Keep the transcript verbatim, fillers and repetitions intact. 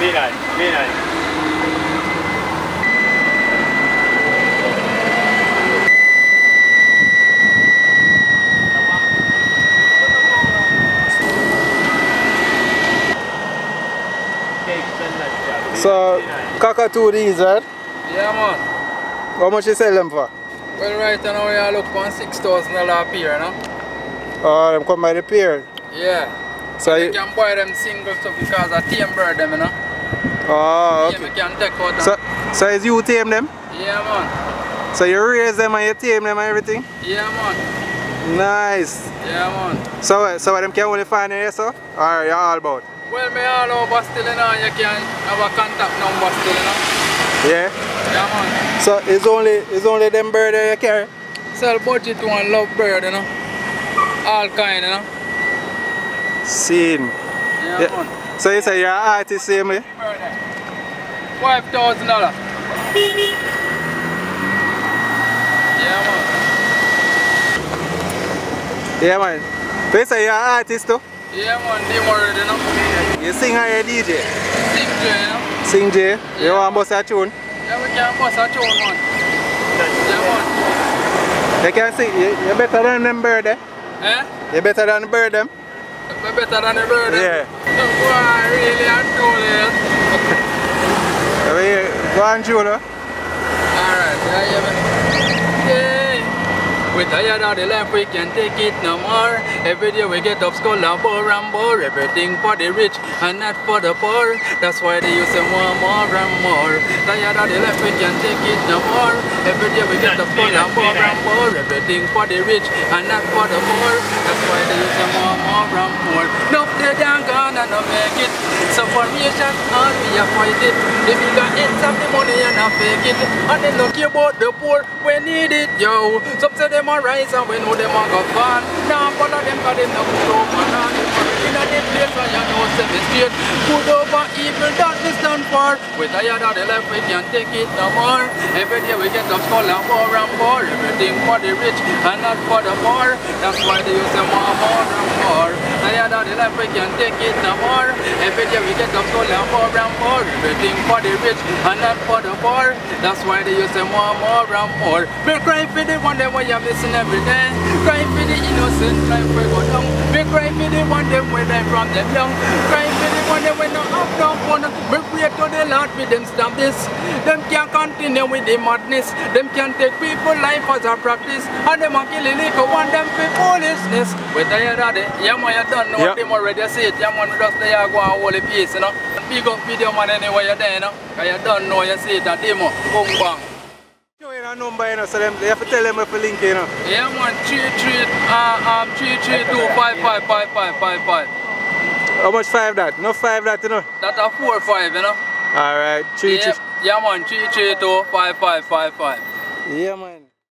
Be nice, be nice. So, Cockatoo these, right? Yeah, man. How much you sell them for? Well, right now we are looking for six thousand dollars a pair, no? Oh, them come by the pair? Yeah. So, so you you can buy them single stuff because I tame bird them, you know? Oh, okay. Yeah, we can take out them. So, so is you tame them? Yeah, man. So you raise them and you tame them and everything? Yeah, man. Nice. Yeah, man. So, so them can only find here, so? Or you're all about? Well, me all over still, you know, you can have a contact number still, you know? Yeah? Yeah, man. So it's only it's only them bird that you carry? Sell budget one love bird, you know? All kind, you know? Seen. Yeah, Yeah. man. So you say you're an artist, same way? Five thousand dollars. Yeah, man. Yeah, man. So you say you're an artist too? Yeah, man, they worried, you know. You sing or you D J? Sing J, you know. Sing J? You Yeah. want to bust a tune? Yeah, we can bust a tune, man. Yeah, man. You can sing, you, you're better than them bird, eh? Eh? You're better than the bird, them? We're better than the bird, eh? Yeah. No, boy, really, I told you. I mean, go on, Juno. Alright, yeah, yeah, man. Yeah. We're tired of the life, we can't take it no more. Every day we get up, skull and bore and bore. Everything for the rich and not for the poor. That's why they use them more, more and more. Tired of the life, we can't take it no more. Every day we get up, skull and bore and bore. Everything for the rich and not for the poor. That's why they use them more, more and more. No, they don't gonna no make it. So formation, all we are fight it. The bigger ends of the money and I fake it. And they look about the poor, we need it, yo. Some say them a rise and we know them a go fall. Now follow them cause them no good over now. In a dead place where you know seven straight. Good over evil, darkness done for. We tired of the life, we can't take it no more. Every day we get up skull and more and more. Everything for the rich and not for the poor. That's why they use them more, more and more. Tired of the life, we can't take it no more. Every day we get up skull and more and more. Everything for the rich and not for the poor. That's why they use them more, more and more. We cry for the one them where you missing every day. Cry for the innocent life we go down. We cry for the one them when they from them young. Cry for the one them when no have no fun. We pray to the Lord with them stop this. Them can't continue with the madness. Them can't take people life as a practice. And them a kill the little one them for foolishness. We tired of it. Yeah man, you don't know yep. Them already say it. Yeah man, we just there go and hold the peace, you know. Big up video man anywhere you're there, you know. Cause you don't know you see it a demo. Boom bang. You know a number, you know, so them, you have to tell them if you link, you know. Yeah man, three three uh um three three two five five five five five five. How much five that? No five that, you know. That's a four five, you know. Alright, three yeah, three. yeah man, three three two five five five five. Yeah man.